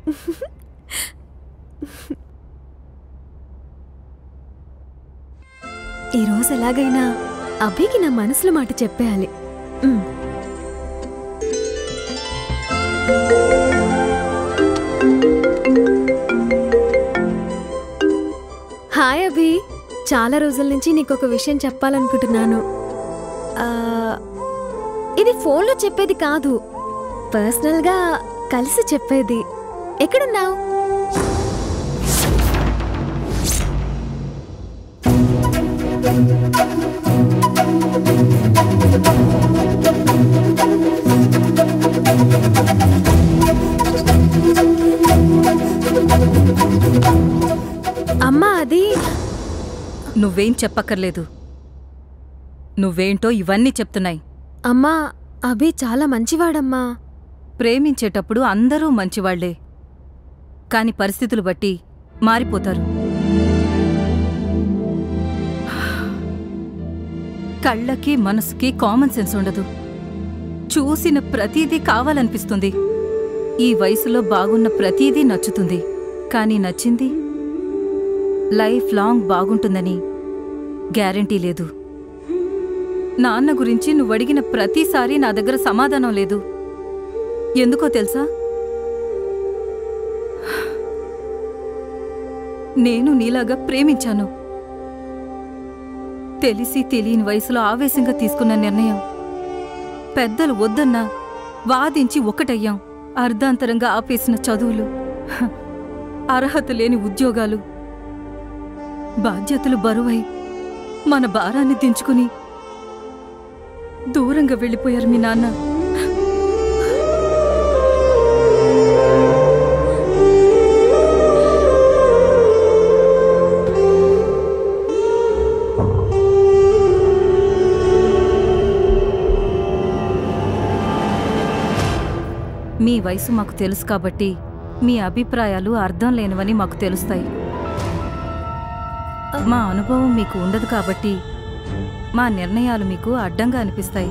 ఈరోజు ఎలాగైనా అభికి నా మనసులో మాట చెప్పేయాలి. హాయ్ అభి, చాలా రోజుల నుంచి నీకొక విషయం చెప్పాలనుకుంటున్నాను. ఇది ఫోన్లో చెప్పేది కాదు, పర్సనల్గా కలిసి చెప్పేది. ఎక్కడున్నావు? అమ్మా, అది నువ్వేం చెప్పక్కర్లేదు. నువ్వేంటో ఇవన్నీ చెప్తున్నాయి. అమ్మా, అభి చాలా మంచివాడమ్మా. ప్రేమించేటప్పుడు అందరూ మంచివాళ్లే, కాని పరిస్థితులు బట్టి మారిపోతారు. కళ్ళకి మనసుకి కామన్ సెన్స్ ఉండదు. చూసిన ప్రతీదీ కావాలనిపిస్తుంది. ఈ వయసులో బాగున్న ప్రతీదీ నచ్చుతుంది. కానీ నచ్చింది లైఫ్ లాంగ్ బాగుంటుందని గ్యారంటీ లేదు. నాన్న గురించి నువ్వడిగిన ప్రతిసారి నా దగ్గర సమాధానం లేదు. ఎందుకో తెలుసా? నేను నీలాగా ప్రేమించాను. తెలిసి తెలియని వయసులో ఆవేశంగా తీసుకున్న నిర్ణయం. పెద్దలు వద్దన్నా వాదించి ఒక్కటయ్యాం. అర్ధాంతరంగా ఆపేసిన చదువులు, అర్హత లేని ఉద్యోగాలు, బాధ్యతలు బరువై మన భారాన్ని దించుకుని దూరంగా వెళ్ళిపోయారు మీ నాన్న. మీ వయసు మాకు తెలుసు కాబట్టి మీ అభిప్రాయాలు అర్థం లేనివని మాకు తెలుస్తాయి. మా అనుభవం మీకు ఉండదు కాబట్టి మా నిర్ణయాలు మీకు అడ్డంగా అనిపిస్తాయి.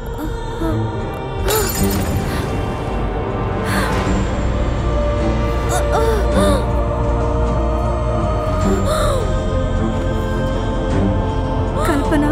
కల్పన,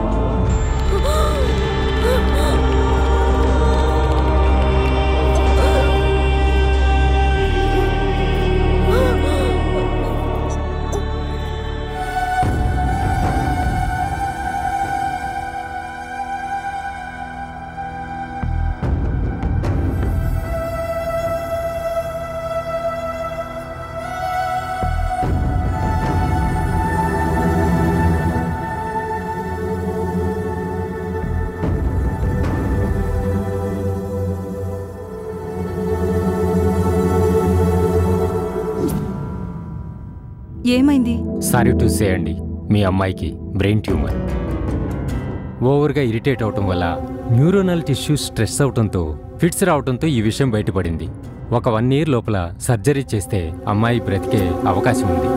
ఏమైంది? సారీ టు సే అండి, మీ అమ్మాయికి బ్రెయిన్ ట్యూమర్. ఓవర్గా ఇరిటేట్ అవటం వల్ల న్యూరోనల్ టిష్యూస్ స్ట్రెస్ అవటంతో ఫిట్స్ రావడంతో ఈ విషయం బయటపడింది. ఒక 1 year లోపల సర్జరీ చేస్తే అమ్మాయి బ్రతికే అవకాశం ఉంది.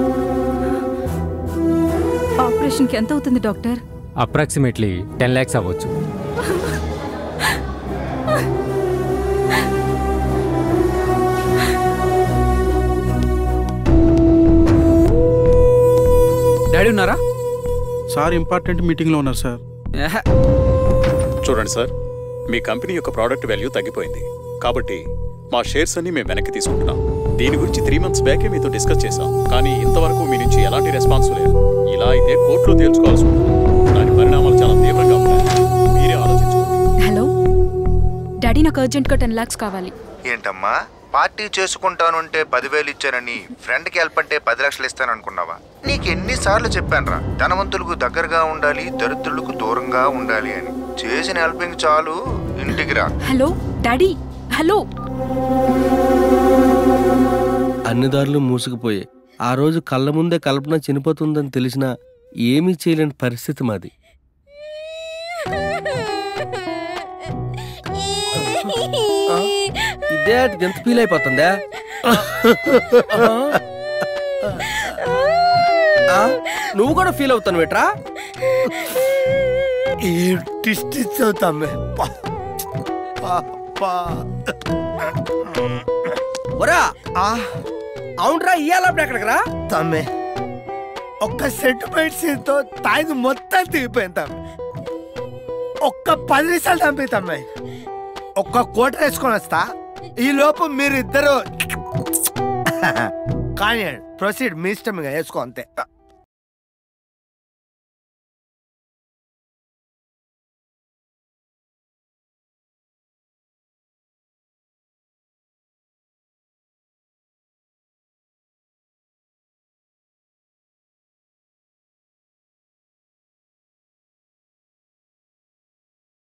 ఆపరేషన్కి ఎంత అవుతుంది డాక్టర్? అప్రాక్సిమేట్లీ 10 lakhs అవ్వచ్చు. డాడీ ఉన్నారా? సార్ ఇంపార్టెంట్ మీటింగ్లో ఉన్నారు సార్. చూడండి సార్, మీ కంపెనీ యొక్క ప్రోడక్ట్ వాల్యూ తగ్గిపోయింది కాబట్టి మా షేర్స్ అన్ని మేము వెనక్కి తీసుకుంటున్నాం. దీని గురించి 3 months బ్యాకే మీతో డిస్కస్ చేశాం, కానీ ఇంతవరకు మీ నుంచి ఎలాంటి రెస్పాన్స్ లేదు. ఇలా అయితే కోర్టులో తేల్చుకోవాల్సి ఉంటుంది. దాని పరిణామాలు చాలా తీవ్రంగా ఉంటాయి. మీరే ఆలోచించుకోండి. హలో డాడీ, నాకు అర్జెంట్గా 10 lakhs కావాలి. ఏంటమ్మా, పార్టీ చేసుకుంటానుంటే 10,000 ఇచ్చానని ఫ్రెండ్కి హెల్ప్ అంటే 10 లక్షలు ఇస్తాననుకున్నావా? నీకు ఎన్నిసార్లు చెప్పానురా, ధనవంతులకు దగ్గరగా ఉండాలి, దరిద్రులకు దూరంగా ఉండాలి అని. చేసిన హెల్పింగ్ చాలు, ఇంటికి రా. Hello daddy, hello. అన్ని దారులు మూసుకుపోయాయి. ఆ రోజు కళ్ళ ముందే కల్పన చనిపోతుందని తెలిసినా ఏమీ చేయలేని పరిస్థితి మాది. ఇదే ఎంత ఫీల్ అయిపోతుందా? నువ్వు కూడా ఫీల్ అవుతాను బేట్రా. ఒరా అవునరా ఇయ్యాలప్పుడు ఎక్కడికి రా తమ్మే ఒక్క సెంటిమెంట్ సీన్తో తాయిది మొత్తం తిరిగిపోయింది తమ్మి. ఒక్క 10 నిమిషాలు తమ్మి తమ్మి. ఒక్క కోట వేసుకొని వస్తా. ఈ లోపు మీరిద్దరు కానీ ప్రొసీడ్ మీ ఇష్టం వేసుకో అంతే.